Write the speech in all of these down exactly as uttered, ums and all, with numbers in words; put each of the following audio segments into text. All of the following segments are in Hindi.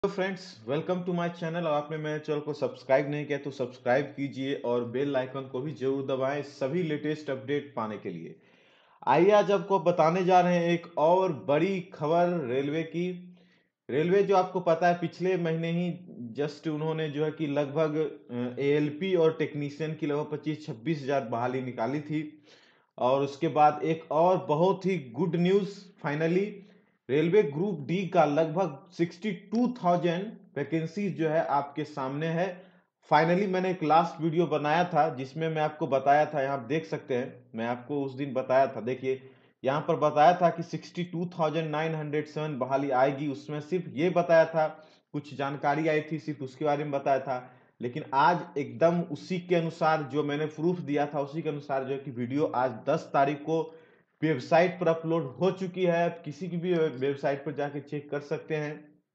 Hello friends, welcome to my channel. और आपने मेरे चैनल को सब्सक्राइब नहीं किया तो सब्सक्राइब कीजिए और बेल आइकन को भी जरूर दबाएं सभी लेटेस्ट अपडेट पाने के लिए। आइए आज आपको बताने जा रहे हैं एक और बड़ी खबर रेलवे की। रेलवे जो आपको पता है पिछले महीने ही जस्ट उन्होंने जो है कि लगभग एएलपी और टेक्नीशियन की लगभग पच्चीस छब्बीस हजार बहाली निकाली थी। और उसके बाद एक और बहुत ही good news, finally railway group D का लगभग बासठ हज़ार वैकेंसीज जो है आपके सामने है। फाइनली मैंने एक लास्ट वीडियो बनाया था जिसमें मैं आपको बताया था, यहाँ आप देख सकते हैं, मैं आपको उस दिन बताया था, देखिए यहाँ पर बताया था कि बासठ हज़ार नौ सौ सात बहाली आएगी। उसमें सिर्फ ये बताया था, कुछ जानकारी आई थी सिर्फ उसके बारे में बताया था। लेकिन आज एकदम उसी के अनुसार जो मैंने प्रूफ दिया था उसी के अनुसार जो है कि वीडियो आज दस तारीख को वेबसाइट पर अपलोड हो चुकी है। आप किसी की भी वेबसाइट पर जाके चेक कर सकते हैं।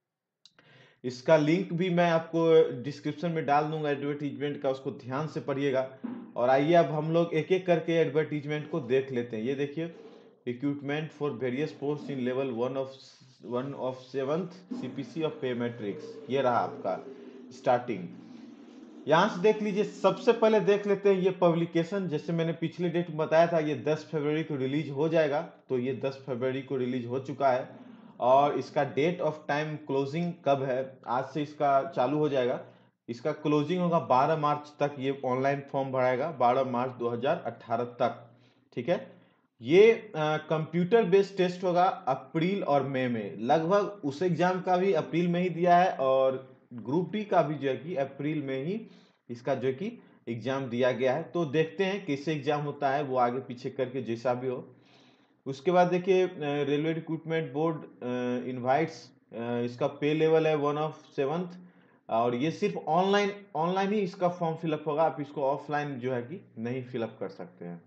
इसका लिंक भी मैं आपको डिस्क्रिप्शन में डाल दूंगा एडवर्टीजमेंट का, उसको ध्यान से पढ़िएगा। और आइए अब हम लोग एक एक करके एडवर्टीजमेंट को देख लेते हैं। ये देखिए, equipment for various post in level one of one of seventh CPC of pay matrix, ये रहा आपका स्टार्टिंग। यहाँ से देख लीजिए, सबसे पहले देख लेते हैं ये पब्लिकेशन। जैसे मैंने पिछले डेट में बताया था ये दस फरवरी को रिलीज हो जाएगा, तो ये दस फरवरी को रिलीज हो चुका है। और इसका डेट ऑफ टाइम क्लोजिंग कब है, आज से इसका चालू हो जाएगा। इसका क्लोजिंग होगा बारह मार्च तक, ये ऑनलाइन फॉर्म भराएगा बारह मार्च दो हज़ार अठारह तक। ठीक है, ये कंप्यूटर बेस्ड टेस्ट होगा अप्रैल और मई में। लगभग उस एग्जाम का भी अप्रैल में ही दिया है और ग्रुप डी का भी जो है कि अप्रैल में ही इसका जो है कि एग्जाम दिया गया है। तो देखते हैं कैसे एग्जाम होता है, वो आगे पीछे करके जैसा भी हो। उसके बाद देखिए, रेलवे रिक्रूटमेंट बोर्ड इनवाइट्स, इसका पे लेवल है वन ऑफ सेवंथ। और ये सिर्फ ऑनलाइन ऑनलाइन ही इसका फॉर्म फिलअप होगा, आप इसको ऑफलाइन जो है कि नहीं फिलअप कर सकते हैं।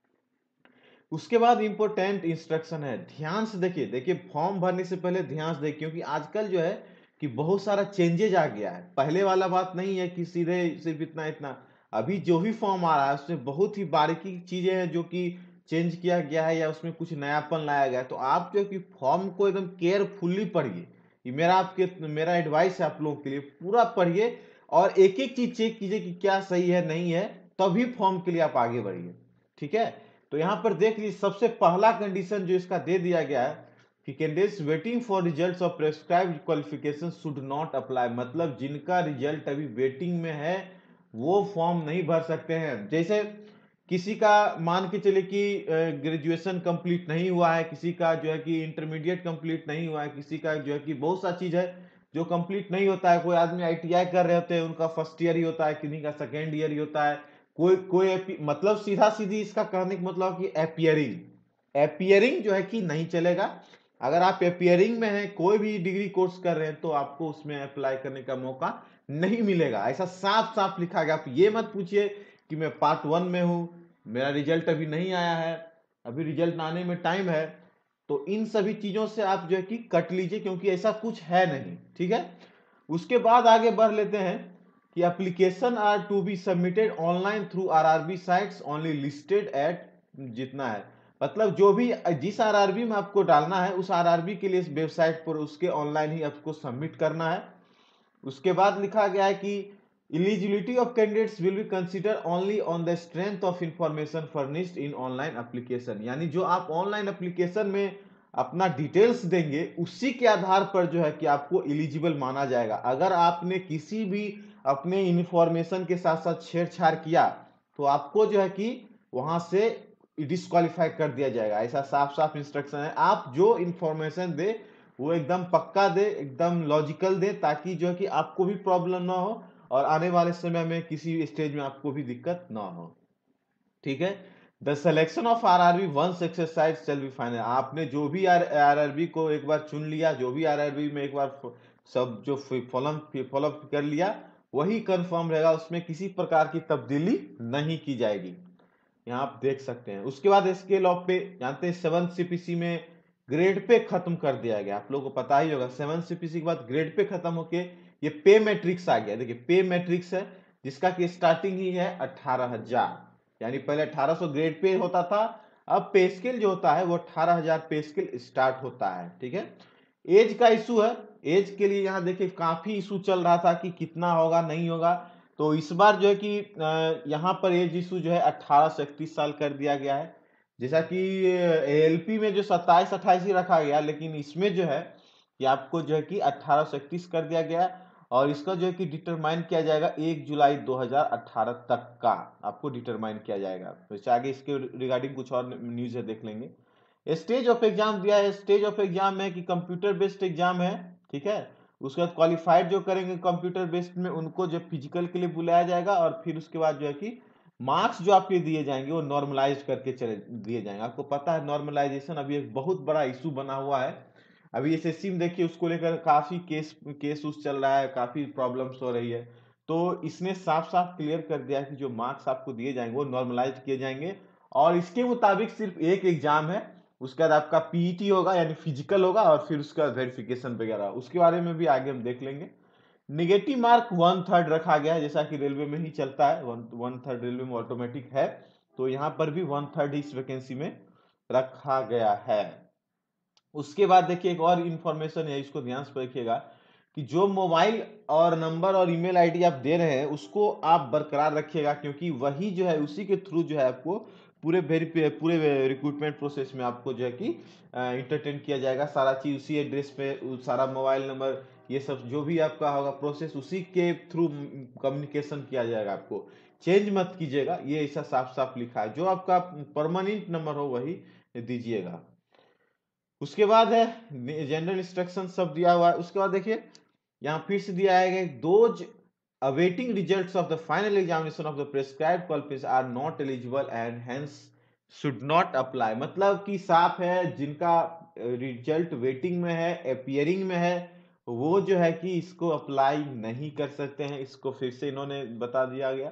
उसके बाद इंपोर्टेंट इंस्ट्रक्शन है, ध्यान से देखिए। देखिए फॉर्म भरने से पहले ध्यान से देखिए, क्योंकि आजकल जो है कि बहुत सारा चेंजेज आ गया है। पहले वाला बात नहीं है कि सीधे सिर्फ इतना इतना। अभी जो भी फॉर्म आ रहा है उसमें बहुत ही बारीकी चीजें हैं जो कि चेंज किया गया है या उसमें कुछ नयापन लाया गया है। तो आप जो है कि फॉर्म को एकदम केयरफुल्ली पढ़िए। ये मेरा आपके मेरा एडवाइस है आप लोगों के लिए, पूरा पढ़िए और एक एक चीज चेक कीजिए कि क्या सही है नहीं है, तभी फॉर्म के लिए आप आगे बढ़िए। ठीक है, तो यहां पर देख लीजिए, सबसे पहला कंडीशन जो इसका दे दिया गया है कि candidates waiting for results of prescribed qualification should not apply. मतलब जिनका रिजल्ट अभी वेटिंग में है वो फॉर्म नहीं भर सकते हैं। जैसे किसी का मान के चले कि ग्रेजुएशन कंप्लीट नहीं हुआ है, किसी का जो है कि इंटरमीडिएट कंप्लीट नहीं हुआ है, किसी का जो है कि बहुत सा चीज है जो कंप्लीट नहीं होता है। कोई आदमी आईटीआई कर रहे होते हैं, उनका फर्स्ट ईयर ही होता है, किसी का सेकेंड ईयर ही होता है। कोई कोई मतलब सीधा सीधी इसका कहने का मतलब कि एपियरिंग एपियरिंग जो है कि नहीं चलेगा। अगर आप एपियरिंग में हैं, कोई भी डिग्री कोर्स कर रहे हैं, तो आपको उसमें अप्लाई करने का मौका नहीं मिलेगा। ऐसा साफ साफ लिखा गया। आप ये मत पूछिए कि मैं पार्ट वन में हूं, मेरा रिजल्ट अभी नहीं आया है, अभी रिजल्ट आने में टाइम है। तो इन सभी चीजों से आप जो है कि कट लीजिए, क्योंकि ऐसा कुछ है नहीं। ठीक है, उसके बाद आगे बढ़ लेते हैं कि application are to be submitted online through RRB sites only listed at, जितना है मतलब जो भी जिस आरआरबी में आपको डालना है उस आरआरबी के लिए इस वेबसाइट पर उसके ऑनलाइन ही आपको सबमिट करना है। उसके बाद लिखा गया है कि eligibility of candidates will be consider only on the strength of information furnished in online application. यानी जो आप ऑनलाइन एप्लीकेशन में अपना डिटेल्स देंगे उसी के आधार पर जो है कि आपको एलिजिबल माना जाएगा। अगर आपने किसी भी अपने इंफॉर्मेशन के साथ साथ छेड़छाड़ किया तो आपको जो है कि वहां से डिस्क्वालीफाई कर दिया जाएगा। ऐसा साफ साफ इंस्ट्रक्शन है। आप जो इंफॉर्मेशन दे वो एकदम पक्का दे, एकदम लॉजिकल दे, ताकि जो है कि आपको भी प्रॉब्लम ना हो और आने वाले समय में किसी स्टेज में आपको भी दिक्कत ना हो। ठीक है, the selection of RRB once exercise shall be final. आपने जो भी आरआरबी को एक बार चुन लिया, जो भी आरआरबी में एक बार सब जो फॉलो फॉलो कर लिया वही कंफर्म रहेगा, उसमें किसी प्रकार की तब्दीली नहीं की जाएगी। यहाँ आप देख सकते हैं। उसके बाद स्केल ऑफ पे जानते हैं, सेवन सीपीसी में ग्रेड पे खत्म कर दिया गया। आप लोगों को पता ही होगा, सेवन सीपीसी के बाद ग्रेड पे खत्म होके ये पे मैट्रिक्स आ गया। देखिए पे मैट्रिक्स है जिसका कि स्टार्टिंग ही है अठारह हजार। यानी पहले अठारह सौ ग्रेड पे होता था, अब पे स्केल जो होता है वो अठारह हजार पे स्केल स्टार्ट होता है। ठीक है, एज का इशू है। एज के लिए यहाँ देखिए काफी इशू चल रहा था कि कितना होगा नहीं होगा, तो इस बार जो है कि अ, यहाँ पर एज इशू जो है अठारह से इकतीस साल कर दिया गया है। जैसा कि एएलपी में जो सत्ताईस अट्ठाईस ही रखा गया, लेकिन इसमें जो है कि आपको जो है कि अठारह से इकतीस कर दिया गया है, और इसका जो है कि डिटरमाइन किया जाएगा एक जुलाई दो हज़ार अठारह तक का आपको डिटरमाइन किया जाएगा। वैसे आगे इसके रिगार्डिंग कुछ और न्यूज है, देख लेंगे। स्टेज ऑफ एग्जाम दिया है, स्टेज ऑफ एग्जाम है कि कंप्यूटर बेस्ड एग्जाम है, ठीक है। उसके बाद क्वालिफाइड जो करेंगे कंप्यूटर बेस्ड में उनको जो फिजिकल के लिए बुलाया जाएगा, और फिर उसके बाद जो है कि मार्क्स जो आपके दिए जाएंगे वो नॉर्मलाइज करके चले दिए जाएंगे। आपको पता है नॉर्मलाइजेशन अभी एक बहुत बड़ा इशू बना हुआ है। अभी एसएससी में देखिए उसको लेकर काफी केस केस उस चल रहा है, काफी प्रॉब्लम्स हो रही है। तो इसने साफ साफ क्लियर कर दिया है कि जो मार्क्स आपको दिए जाएंगे वो नॉर्मलाइज किए जाएंगे, और इसके मुताबिक सिर्फ एक एग्जाम है, उसके बाद आपका पीईटी होगा यानी फिजिकल होगा, और फिर उसका वेरिफिकेशन वगैरह, उसके बारे में भी आगे हम देख लेंगे। निगेटिव मार्क वन थर्ड रखा गया है, जैसा कि रेलवे में ही चलता है, वन वन थर्ड रेलवे में ऑटोमेटिक है, तो यहाँ पर भी वन थर्ड इस वैकेंसी में रखा गया है। उसके बाद देखिए एक और इंफॉर्मेशन है, इसको ध्यान से रखिएगा कि जो मोबाइल और नंबर और ईमेल आईडी आप दे रहे हैं उसको आप बरकरार रखिएगा, क्योंकि वही जो है उसी के थ्रू जो है आपको पूरे वेरी पूरे रिक्रूटमेंट प्रोसेस में आपको जो है कि इंटरटेन किया जाएगा। सारा चीज उसी एड्रेस पे, सारा मोबाइल नंबर, ये सब जो भी आपका होगा प्रोसेस उसी के थ्रू कम्युनिकेशन किया जाएगा। आपको चेंज मत कीजिएगा, ये ऐसा साफ साफ लिखा है। जो आपका परमानेंट नंबर हो वही दीजिएगा। उसके बाद है जनरल इंस्ट्रक्शन सब दिया हुआ है। उसके बाद देखिए यहाँ फिर से दिया है those awaiting results of the final examination of the prescribed qualifications are not eligible and hence should not apply। मतलब कि साफ है, जिनका रिजल्ट वेटिंग में है, अपियरिंग में है, वो जो है कि इसको अप्लाई नहीं कर सकते हैं। इसको फिर से इन्होंने बता दिया गया।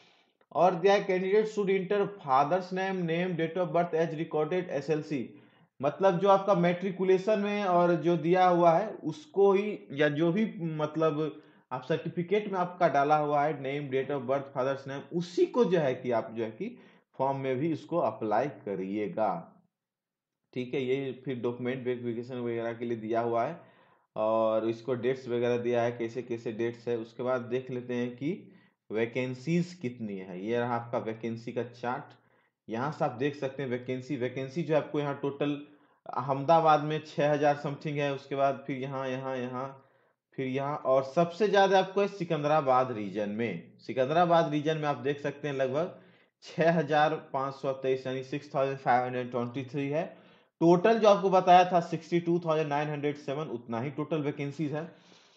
और दिया candidate should enter father's name name date of birth as recorded SLC. मतलब जो आपका मैट्रिकुलेशन में और जो दिया हुआ है उसको ही, या जो भी मतलब आप सर्टिफिकेट में आपका डाला हुआ है name date of birth father's name, उसी को जो है कि आप जो है कि फॉर्म में भी उसको अप्लाई करिएगा, ठीक है। ये फिर डॉक्यूमेंट वेरिफिकेशन वगैरह के लिए दिया हुआ है, और इसको डेट्स वगैरह दिया है, कैसे कैसे डेट्स है। उसके बाद देख लेते हैं कि वैकेंसीज कितनी है। ये रहा आपका वैकेंसी का चार्ट, यहाँ से आप देख सकते हैं वैकेंसी वैकेंसी जो आपको यहाँ टोटल अहमदाबाद में छह हजार समथिंग है। उसके बाद फिर यहाँ यहाँ यहाँ फिर यहाँ, और सबसे ज्यादा आपको है सिकंदराबाद रीजन में। सिकंदराबाद रीजन में आप देख सकते हैं लगभग छह हजार पाँच सौ तेईस यानी six thousand five hundred twenty three है। टोटल जो आपको बताया था sixty two thousand nine hundred seven, उतना ही टोटल वैकेंसीज है।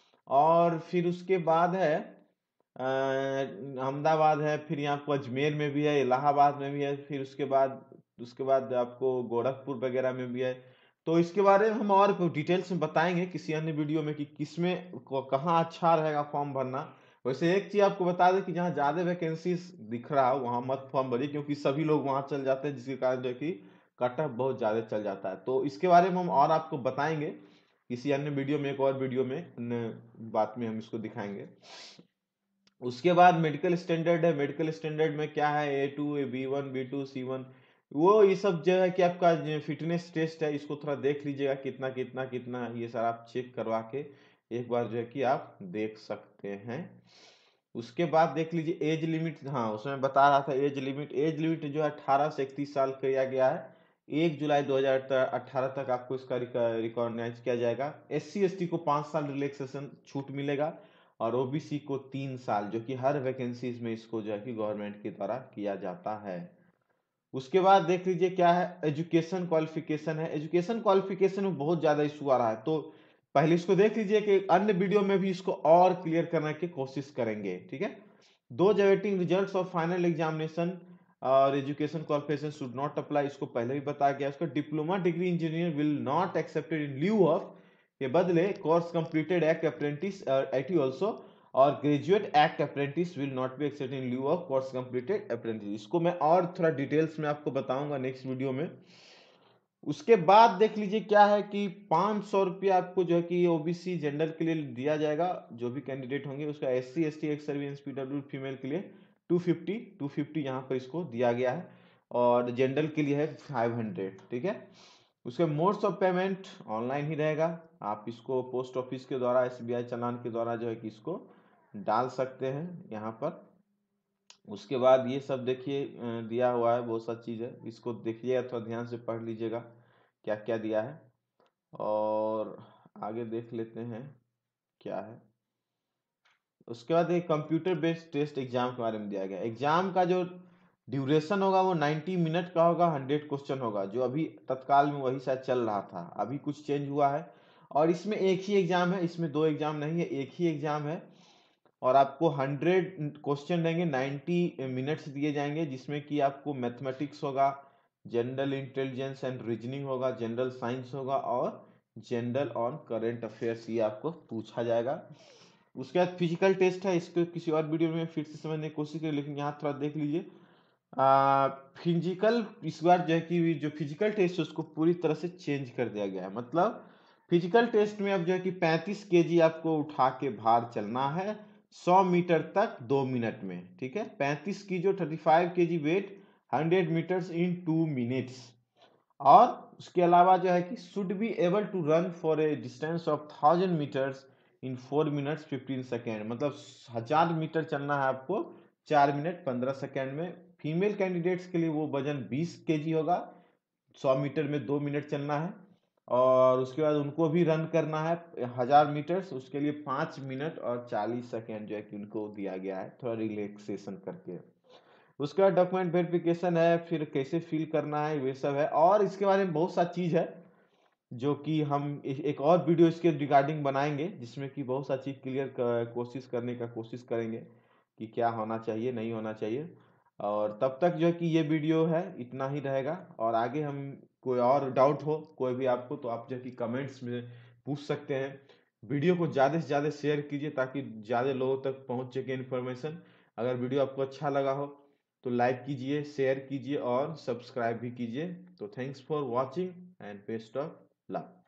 और फिर उसके बाद है अहमदाबाद है, फिर यहाँ आपको अजमेर में भी है, इलाहाबाद में भी है, फिर उसके बाद उसके बाद आपको गोरखपुर वगैरह में भी है। तो इसके बारे में हम और डिटेल्स में बताएंगे किसी अन्य वीडियो में कि किसमें कहाँ अच्छा रहेगा फॉर्म भरना। वैसे एक चीज आपको बता दें कि जहाँ ज्यादा वैकेंसीज दिख रहा है वहां मत फॉर्म भरिए, क्योंकि सभी लोग वहां चल जाते हैं, जिसके कारण जो है कि कट ऑफ बहुत ज्यादा चल जाता है। तो इसके बारे में हम और आपको बताएंगे किसी अन्य वीडियो में, एक और वीडियो में अन्य बात में हम इसको दिखाएंगे। उसके बाद मेडिकल स्टैंडर्ड है। मेडिकल स्टैंडर्ड में क्या है, A two A B one B two C one, वो ये सब जो है कि आपका फिटनेस टेस्ट है, इसको थोड़ा देख लीजिएगा कितना कितना कितना, ये सारा आप चेक करवा के एक बार जो है कि आप देख सकते हैं। उसके बाद देख लीजिए एज लिमिट, हाँ उसमें बता रहा था एज लिमिट एज लिमिट जो है अठारह से इकतीस साल किया गया है। एक जुलाई दो हज़ार अठारह तक आपको इसका रिकॉग्नाइज किया जाएगा। एस सी एस टी को पाँच साल रिलैक्सेशन छूट मिलेगा, और ओबीसी को तीन साल, जो कि हर वैकेंसीज में इसको जो है कि गवर्नमेंट के द्वारा किया जाता है। उसके बाद देख लीजिए क्या है, एजुकेशन क्वालिफिकेशन है। एजुकेशन क्वालिफिकेशन में बहुत ज्यादा इशू आ रहा है, तो पहले इसको देख लीजिए कि अन्य वीडियो में भी इसको और क्लियर करने की कोशिश करेंगे, ठीक है। Those awaiting results of final examination और education qualification should not apply, इसको पहले भी बताया गया। उसका diploma degree engineer will not accepted in lieu of, के बदले course completed act apprentice IT also, और graduate act apprentice will not be accepted in lieu of course completed apprentice. इसको मैं और थोड़ा डिटेल्स में आपको बताऊंगा नेक्स्ट वीडियो में। उसके बाद देख लीजिए क्या है कि पाँच सौ रुपया आपको जो है कि ओबीसी जेंडर के लिए दिया जाएगा, जो भी कैंडिडेट होंगे। उसका S C S T ex service PW female के लिए टू फिफ्टी टू फिफ्टी यहाँ पर इसको दिया गया है, और जेंडर के लिए है फाइव हंड्रेड, ठीक है। उसके मोड्स ऑफ पेमेंट ऑनलाइन ही रहेगा। आप इसको पोस्ट ऑफिस के द्वारा, एसबीआई चालान के द्वारा जो है कि इसको डाल सकते हैं यहाँ पर। उसके बाद ये सब देखिए दिया हुआ है, बहुत सा चीज़ है, इसको देखिए थोड़ा ध्यान से पढ़ लीजिएगा क्या क्या दिया है। और आगे देख लेते हैं क्या है। उसके बाद एक कंप्यूटर बेस्ड टेस्ट एग्जाम के बारे में दिया गया। एग्जाम का जो ड्यूरेशन होगा वो नब्बे मिनट का होगा, हंड्रेड क्वेश्चन होगा, जो अभी तत्काल में वही शायद चल रहा था, अभी कुछ चेंज हुआ है। और इसमें एक ही एग्जाम है, इसमें दो एग्जाम नहीं है, एक ही एग्जाम है। और आपको हंड्रेड क्वेश्चन रहेंगे, नाइन्टी मिनट्स दिए जाएंगे, जिसमें कि आपको मैथमेटिक्स होगा, जनरल इंटेलिजेंस एंड रीजनिंग होगा, जनरल साइंस होगा और जनरल ऑन करंट अफेयर्स ये आपको पूछा जाएगा। उसके बाद फिजिकल टेस्ट है, इसको किसी और वीडियो में फिर से समझने की कोशिश करें, लेकिन यहाँ थोड़ा देख लीजिए। फिजिकल इस बार जो है कि जो फिजिकल टेस्ट है उसको पूरी तरह से चेंज कर दिया गया है। मतलब फिजिकल टेस्ट में अब जो है कि पैंतीस केजी आपको उठा के भार चलना है सौ मीटर तक दो मिनट में, ठीक है। पैंतीस की जो thirty five KG weight hundred metres in two minutes. और उसके अलावा जो है कि should be able to run for a distance of thousand metres in four minutes fifteen second. मतलब हजार मीटर चलना है आपको चार मिनट पंद्रह सेकेंड में। फीमेल कैंडिडेट्स के लिए वो वजन बीस केजी होगा, सौ मीटर में दो मिनट चलना है। और उसके बाद उनको भी रन करना है हजार मीटर्स, उसके लिए पाँच मिनट और चालीस सेकेंड जो है कि उनको दिया गया है, थोड़ा रिलैक्सेशन करके। उसके बाद डॉक्यूमेंट वेरिफिकेशन है, फिर कैसे फिल करना है वे सब है। और इसके बारे में बहुत सा चीज़ है जो कि हम एक और वीडियो इसके रिगार्डिंग बनाएंगे, जिसमें कि बहुत सा चीज़ क्लियर कोशिश करने का कोशिश करेंगे कि क्या होना चाहिए नहीं होना चाहिए। और तब तक जो है कि ये वीडियो है इतना ही रहेगा। और आगे हम कोई और डाउट हो कोई भी आपको, तो आप जो है कि कमेंट्स में पूछ सकते हैं। वीडियो को ज़्यादा से ज़्यादा शेयर कीजिए ताकि ज़्यादा लोगों तक पहुंच सके इन्फॉर्मेशन। अगर वीडियो आपको अच्छा लगा हो तो लाइक कीजिए, शेयर कीजिए और सब्सक्राइब भी कीजिए। तो thanks for watching and best of luck.